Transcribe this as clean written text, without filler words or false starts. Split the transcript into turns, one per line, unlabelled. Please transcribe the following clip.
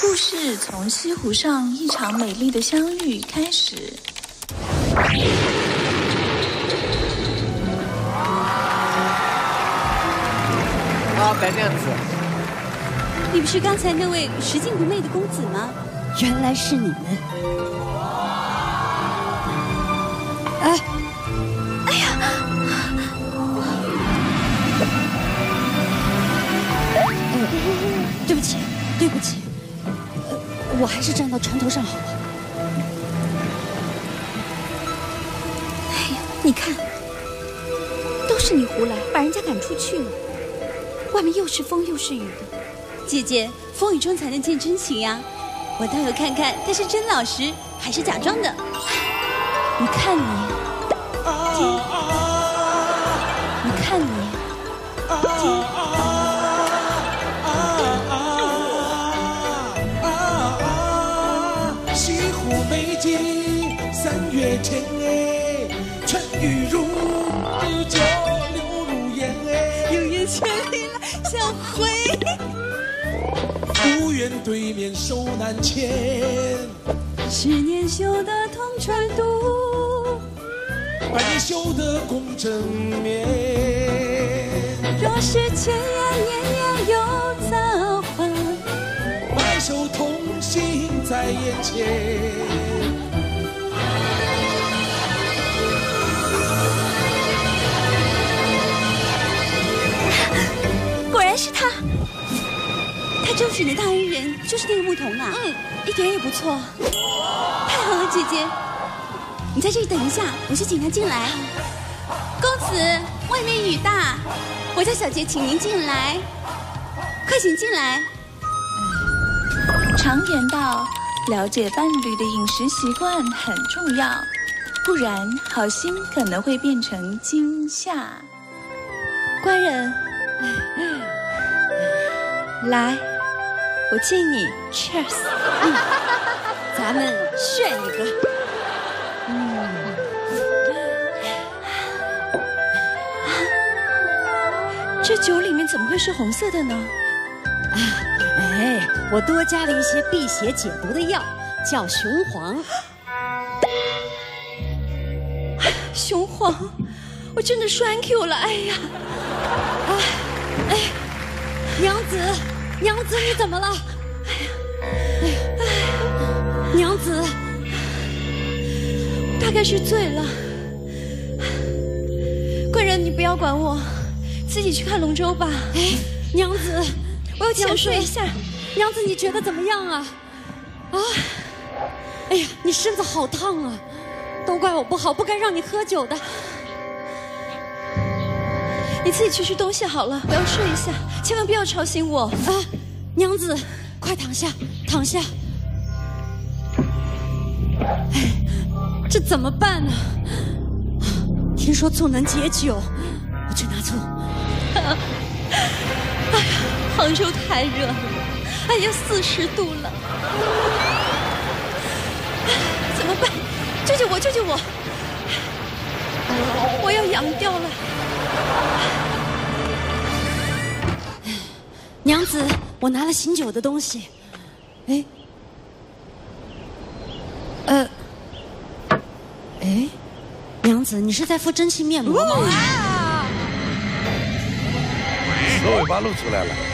故事从西湖上一场美丽的相遇开始。
白娘子，
你不是刚才那位拾金不昧的公子吗？原来是你们！哎呀！对不起，对不起，我还是站到船头上好了。哎呀，你看，都是你胡来，把人家赶出去了。外面又是风又是雨的，姐姐，风雨中才能见真情呀。我倒要看看他是真老实还是假装的。你看你，你看你，
西湖美景3月天哎，春雨如酒流如烟哎，
有缘千里来相会。
无缘对面手难牵
10年修得同船渡
，100年修得共枕眠。
若是千言年年有造化，
白首同心在眼前。
果然是他，他就是你的大恩人，就是那个牧童啊。一点也不错。太好了，姐姐，你在这里等一下，我去请他进来。公子，外面雨大，我家小姐请您进来，快请进来。
常言道，了解伴侣的饮食习惯很重要，不然好心可能会变成惊吓。
官人，来，我敬你 ，Cheers。咱们炫一个。这酒里面怎么会是红色的呢？
我多加了一些辟邪解毒的药，叫雄黄。
雄黄，我真的栓 Q 了，哎呀！
娘子，娘子，你怎么了？娘子，
大概是醉了。贵人，你不要管我，自己去看龙舟吧。
娘子，
我要浅睡一下。
娘子，你觉得怎么样啊？哎呀，你身子好烫啊！都怪我不好，不该让你喝酒的。
你自己去吃东西好了，我要睡一下，千万不要吵醒我。
娘子，快躺下，躺下。这怎么办呢？听说醋能解酒，我去拿醋。
哎呀，杭州太热了，哎呀，40度了，怎么办？救救我，救救我！我要痒掉了。
娘子，我拿了醒酒的东西。娘子，你是在敷真气面膜吗？
蛇尾巴露出来了。